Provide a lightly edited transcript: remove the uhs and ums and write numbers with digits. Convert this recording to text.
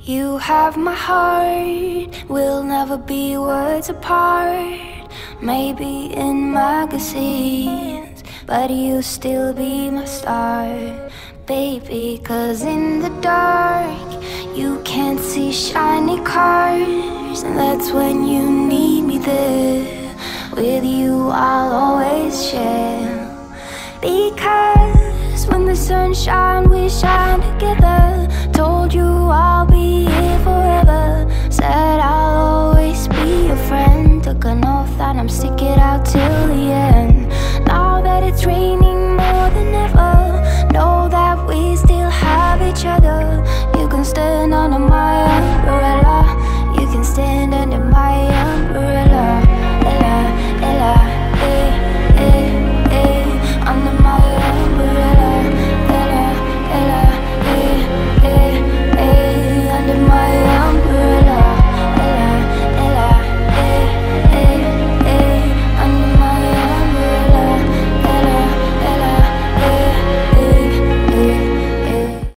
You have my heart, we'll never be words apart. Maybe in magazines, but you'll still be my star, baby. 'Cause in the dark, you can't see shiny cars, and that's when you need me there. With you I'll always share, because when the sunshine we shine.